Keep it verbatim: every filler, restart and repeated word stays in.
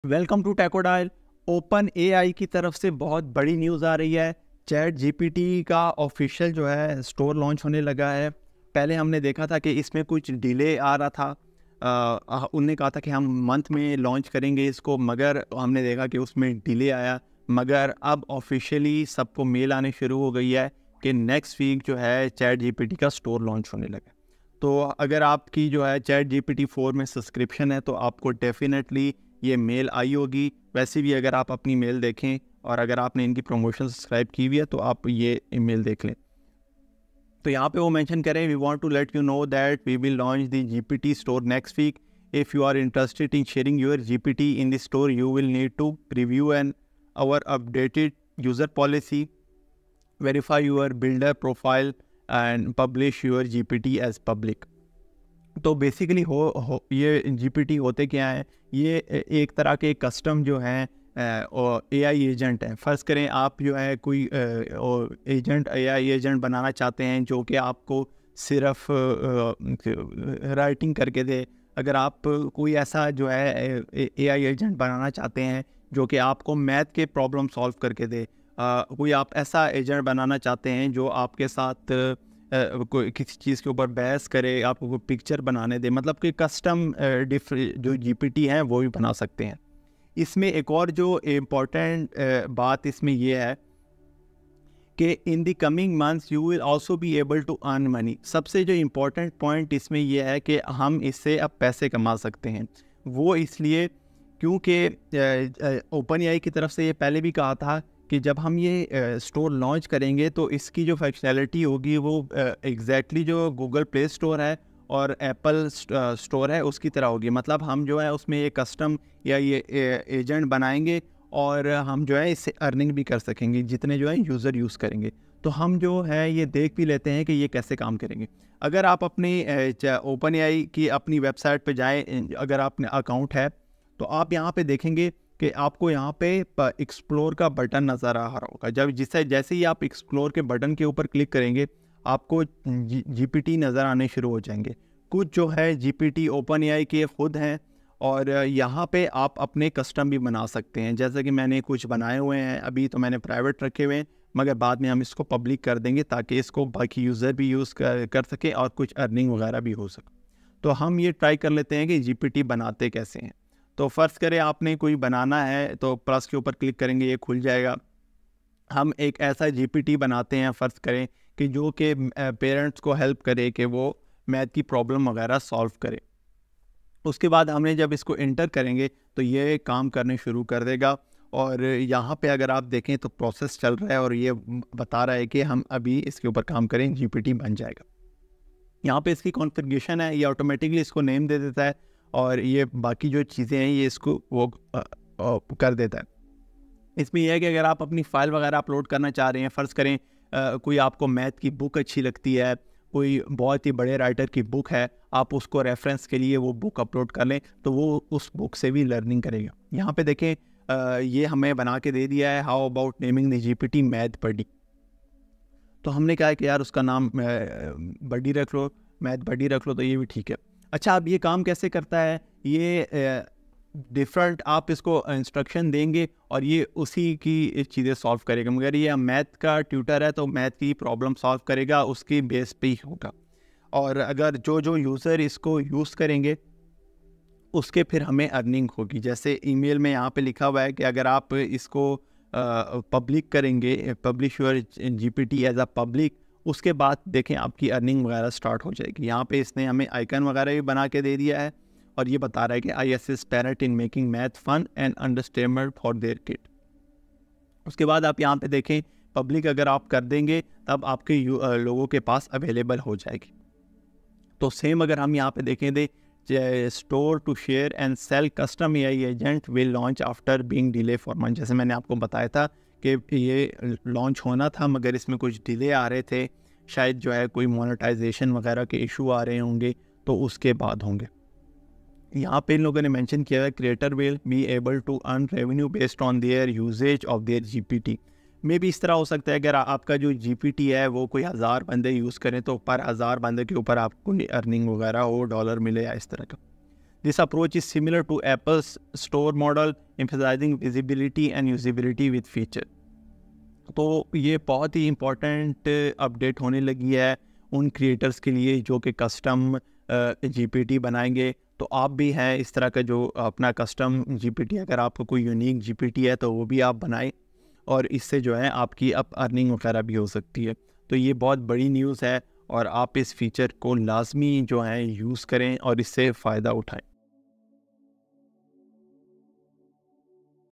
Welcome to टेकोडाइल। OpenAI की तरफ से बहुत बड़ी न्यूज़ आ रही है। चैट जीपीटी का ऑफिशियल जो है स्टोर लॉन्च होने लगा है। पहले हमने देखा था कि इसमें कुछ डिले आ रहा था। आ, उनने कहा था कि हम मंथ में लॉन्च करेंगे इसको, मगर हमने देखा कि उसमें डिले आया। मगर अब ऑफिशियली सबको मेल आने शुरू हो गई है कि नेक्स्ट वीक जो है चैट जीपीटी का स्टोर लॉन्च होने लगा। तो अगर आपकी जो है चैट जीपीटी फोर में सब्सक्रिप्शन है तो आपको डेफिनेटली ये मेल आई होगी। वैसे भी अगर आप अपनी मेल देखें और अगर आपने इनकी प्रमोशन सब्सक्राइब की हुई है तो आप ये ईमेल देख लें। तो यहाँ पे वो मेंशन करें, we want to let you know that we will launch the GPT store next week. If you are interested in sharing your GPT in the store you will need to review and our updated user policy, verify your builder profile and publish your GPT as public. तो basically हो, हो ये GPT होते क्या है, ये एक तरह के कस्टम जो हैं एआई एजेंट हैं। फ़र्ज़ करें आप जो है कोई एजेंट एआई एजेंट बनाना चाहते हैं जो कि आपको सिर्फ राइटिंग करके दे। अगर आप कोई ऐसा जो है एआई एजेंट बनाना चाहते हैं जो कि आपको मैथ के प्रॉब्लम सॉल्व करके दे, आ, कोई आप ऐसा एजेंट बनाना चाहते हैं जो आपके साथ Uh, कोई किसी चीज़ के ऊपर बहस करे, आपको कोई पिक्चर बनाने दे, मतलब कि कस्टम डिफ जो जीपीटी हैं वो भी बना सकते हैं। इसमें एक और जो इम्पोर्टेंट uh, बात इसमें ये है कि in the coming months you will also be able to earn money. सबसे जो इम्पोर्टेंट पॉइंट इसमें ये है कि हम इससे अब पैसे कमा सकते हैं। वो इसलिए क्योंकि ओपन एआई की तरफ से ये पहले भी कहा था कि जब हम ये स्टोर लॉन्च करेंगे तो इसकी जो फंक्शनैलिटी होगी वो एग्जैक्टली जो गूगल प्ले स्टोर है और एप्पल स्टोर है उसकी तरह होगी। मतलब हम जो है उसमें ये कस्टम या ये एजेंट बनाएंगे और हम जो है इससे अर्निंग भी कर सकेंगे जितने जो है यूज़र यूज़ करेंगे। तो हम जो है ये देख भी लेते हैं कि ये कैसे काम करेंगे। अगर आप अपनी ओपन एआई की अपनी वेबसाइट पर जाएँ, अगर आपने अकाउंट है तो आप यहाँ पे देखेंगे कि आपको यहाँ पे एक्सप्लोर का बटन नज़र आ रहा होगा। जब जिससे जैसे ही आप एक्सप्लोर के बटन के ऊपर क्लिक करेंगे आपको जी जीपीटी नज़र आने शुरू हो जाएंगे। कुछ जो है जीपीटी ओपन एआई के ख़ुद हैं और यहाँ पे आप अपने कस्टम भी बना सकते हैं। जैसे कि मैंने कुछ बनाए हुए हैं, अभी तो मैंने प्राइवेट रखे हुए हैं, मगर बाद में हम इसको पब्लिक कर देंगे ताकि इसको बाकी यूज़र भी यूज़ कर, कर सकें और कुछ अर्निंग वगैरह भी हो सके। तो हम ये ट्राई कर लेते हैं कि जीपीटी बनाते कैसे हैं। तो फ़र्ज़ करें आपने कोई बनाना है तो प्लस के ऊपर क्लिक करेंगे, ये खुल जाएगा। हम एक ऐसा जीपीटी बनाते हैं फ़र्ज़ करें कि जो कि पेरेंट्स को हेल्प करे कि वो मैथ की प्रॉब्लम वगैरह सॉल्व करे। उसके बाद हमने जब इसको इंटर करेंगे तो ये काम करने शुरू कर देगा। और यहाँ पे अगर आप देखें तो प्रोसेस चल रहा है और ये बता रहा है कि हम अभी इसके ऊपर काम करें, जीपीटी बन जाएगा। यहाँ पे इसकी कॉन्फ़िगरेशन है, ये ऑटोमेटिकली इसको नेम दे देता है और ये बाकी जो चीज़ें हैं ये इसको वो आ, आ, कर देता है। इसमें यह है कि अगर आप अपनी फ़ाइल वगैरह अपलोड करना चाह रहे हैं, फ़र्ज़ करें आ, कोई आपको मैथ की बुक अच्छी लगती है, कोई बहुत ही बड़े राइटर की बुक है, आप उसको रेफरेंस के लिए वो बुक अपलोड कर लें तो वो उस बुक से भी लर्निंग करेगा। यहाँ पे देखें आ, ये हमें बना के दे दिया है, how about naming the GPT math buddy. तो हमने कहा है कि यार उसका नाम बडी रख लो, मैथ बडी रख लो, तो ये भी ठीक है। अच्छा, अब ये काम कैसे करता है, ये डिफ़ॉल्ट आप इसको इंस्ट्रक्शन देंगे और ये उसी की चीज़ें सॉल्व करेगा। मगर ये मैथ का ट्यूटर है तो मैथ की प्रॉब्लम सॉल्व करेगा, उसकी बेस पे ही होगा। और अगर जो जो यूज़र इसको यूज़ करेंगे उसके फिर हमें अर्निंग होगी। जैसे ईमेल में यहाँ पे लिखा हुआ है कि अगर आप इसको पब्लिक करेंगे, publish your GPT as a public, उसके बाद देखें आपकी अर्निंग वगैरह स्टार्ट हो जाएगी। यहाँ पे इसने हमें आइकन वगैरह भी बना के दे दिया है और ये बता रहा है कि I assist parent in making math fun and understandable for their kid. उसके बाद आप यहाँ पे देखें पब्लिक अगर आप कर देंगे तब आपके लोगों के पास अवेलेबल हो जाएगी। तो सेम अगर हम यहाँ पे देखें the store to share and sell custom AI agent will launch after being delay for month. जैसे मैंने आपको बताया था कि ये लॉन्च होना था मगर इसमें कुछ डिले आ रहे थे, शायद जो है कोई मोनेटाइजेशन वगैरह के इशू आ रहे होंगे तो उसके बाद होंगे। यहाँ पे इन लोगों ने मेंशन किया है creator will be able to earn revenue based on their usages of their GPT. मे भी इस तरह हो सकता है अगर आपका जो जीपीटी है वो कोई हज़ार बंदे यूज़ करें तो पर हज़ार बंदे के ऊपर आपको अर्निंग वगैरह हो, डॉलर मिले या इस तरह का। This approach is similar to Apple's store model, emphasising visibility and usability with feature. तो ये बहुत ही इम्पॉर्टेंट अपडेट होने लगी है उन क्रिएटर्स के लिए जो कि कस्टम जीपीटी बनाएंगे। तो आप भी हैं इस तरह का जो अपना कस्टम जीपीटी, अगर आपको कोई यूनिक जीपीटी है तो वो भी आप बनाएं, और इससे जो है आपकी अब अर्निंग वगैरह भी हो सकती है। तो ये बहुत बड़ी न्यूज़ है और आप इस फीचर को लाजमी जो है यूज़ करें और इससे फ़ायदा उठाएं।